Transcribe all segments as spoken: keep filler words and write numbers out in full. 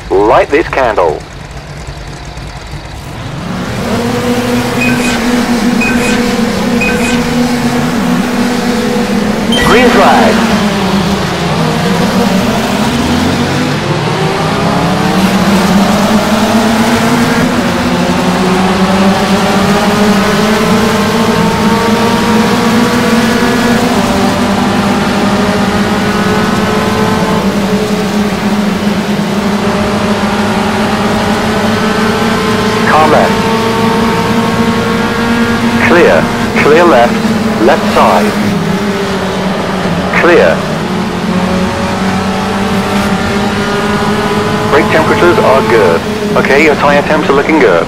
Light this candle. Green flag. Clear. Clear left. Left side. Clear. Brake temperatures are good. Okay, your tyre temps are looking good.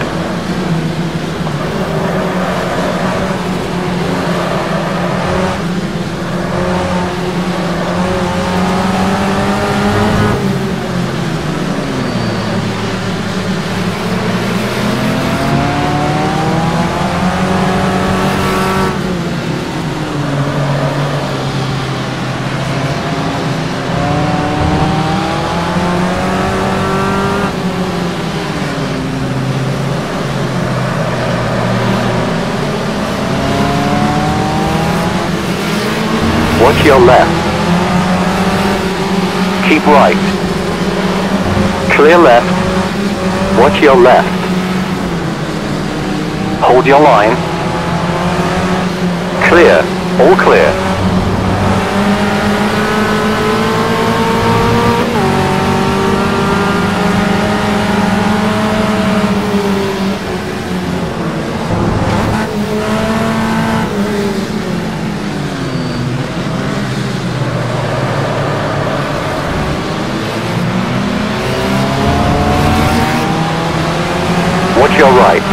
Watch your left. Keep right. Clear left. Watch your left. Hold your line. Clear. All clear. Watch your right.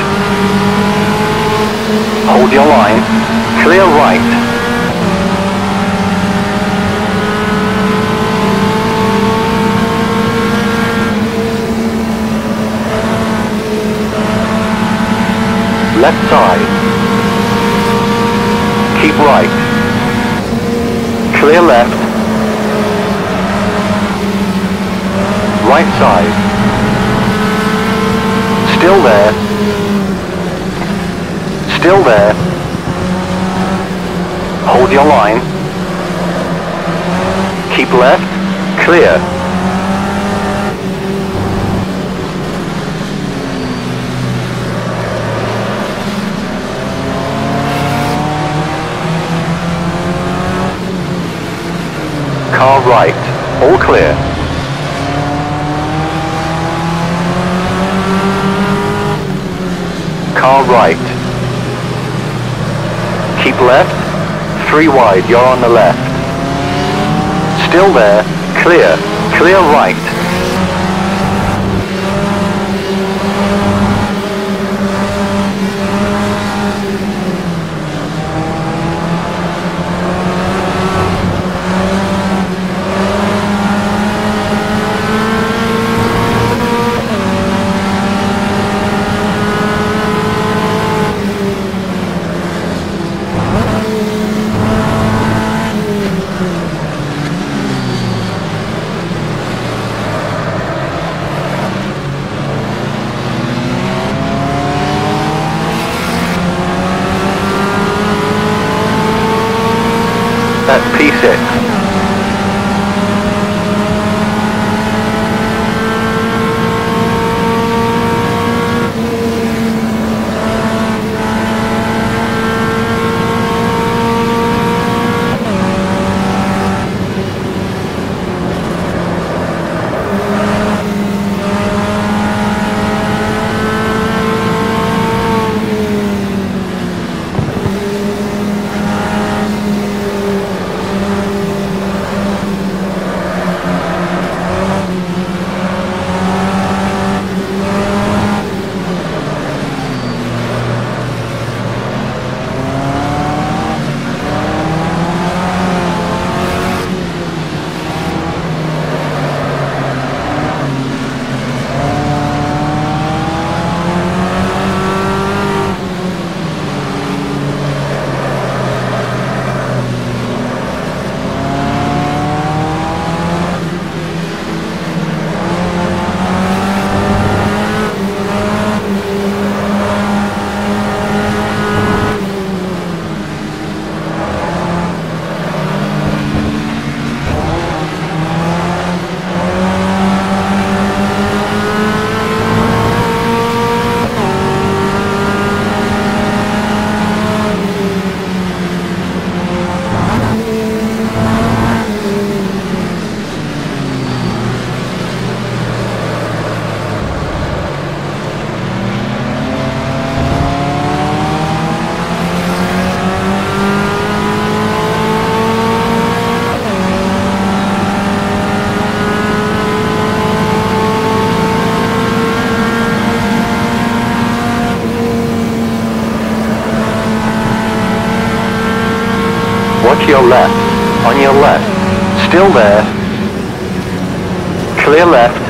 Hold your line. Clear right. Left side. Keep right. Clear left. Right side. Still there. Still there. Hold your line. Keep left. Clear. Car right. All clear. Car right. Keep left. Three wide, you're on the left. Still there. Clear. Clear right. That's P six. Watch your left. On your left. Still there. Clear left.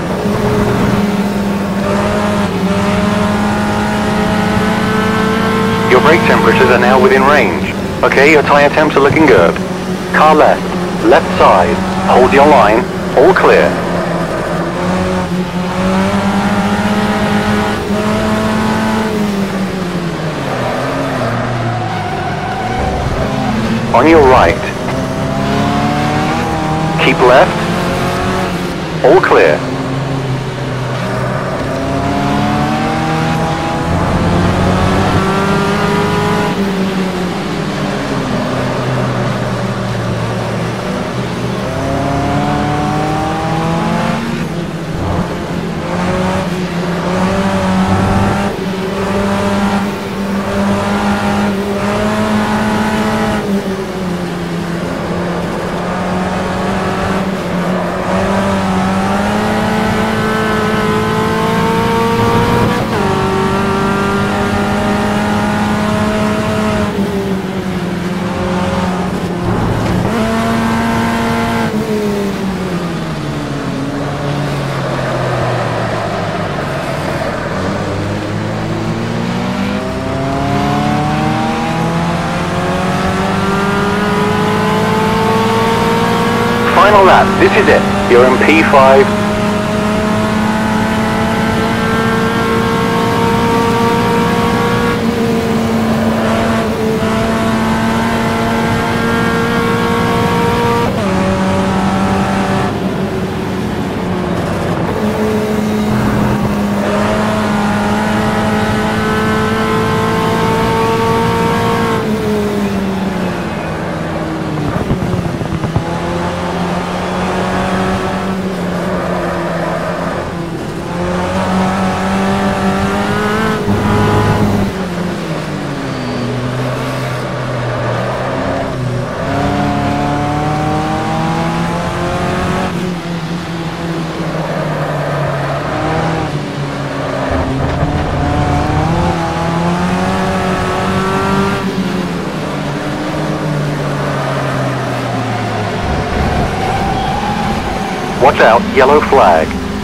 Your brake temperatures are now within range. Okay, your tyre temps are looking good. Car left. Left side. Hold your line. All clear. On your right. Keep left. All clear. Final lap, this is it. You're in P five. Watch out, yellow flag.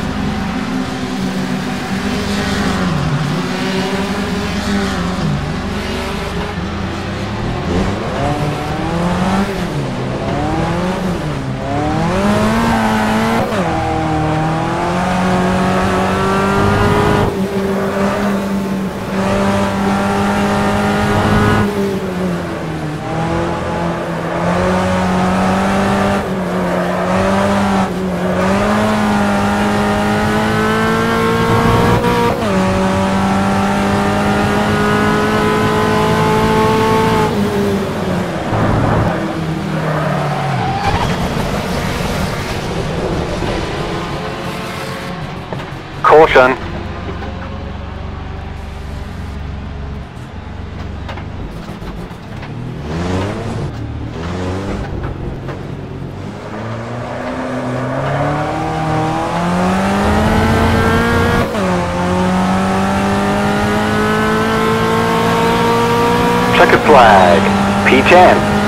Caution. Checkered flag. P ten.